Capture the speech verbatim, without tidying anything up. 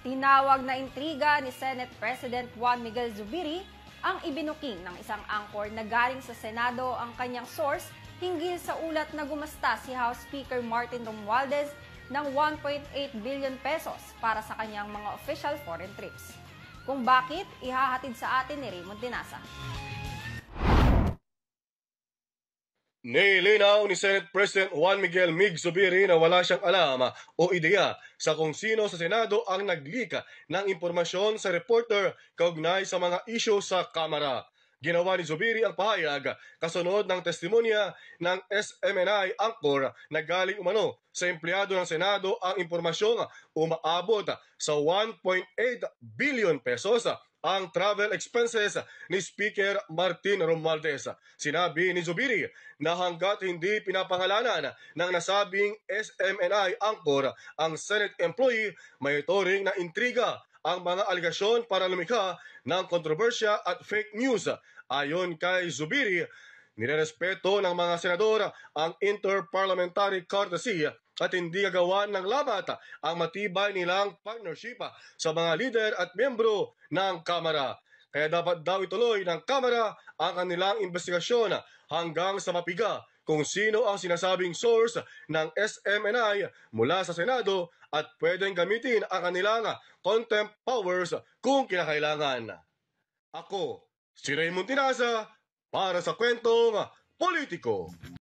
Tinawag na intriga ni Senate President Juan Miguel Zubiri ang ibinuking ng isang angkor na galing sa Senado ang kanyang source hinggil sa ulat na gumasta si House Speaker Martin Romualdez ng one point eight billion pesos para sa kanyang mga official foreign trips. Kung bakit, ihahatid sa atin ni Raymond Dinasa. Nilinaw ni Senate President Juan Miguel Mig Zubiri na wala siyang alam o ideya sa kung sino sa Senado ang nag-leak ng impormasyon sa reporter kaugnay sa mga isyu sa Kamara. Ginawa ni Zubiri ang pahayag kasunod ng testimonya ng S M N I anchor na galing umano sa empleyado ng Senado ang impormasyong umaabot sa one point eight billion pesos ang travel expenses ni Speaker Martin Romualdez. Sinabi ni Zubiri na hanggat hindi pinapangalanan ng nasabing S M N I anchor ang Senate employee, may turing na intriga ang mga aligasyon para lumikha ng kontrobersya at fake news. Ayon kay Zubiri, nirerespeto ng mga senador ang interparliamentary courtesy at hindi gagawan ng lamat ang matibay nilang partnership sa mga lider at miyembro ng Kamara. Kaya dapat daw ituloy ng Kamara ang kanilang investigasyon hanggang sa mapiga kung sino ang sinasabing source ng S M N I mula sa Senado at pwedeng gamitin ang kanilang contempt powers kung kinakailangan. Ako, si Raymond Dinasa para sa Kwentong Politiko.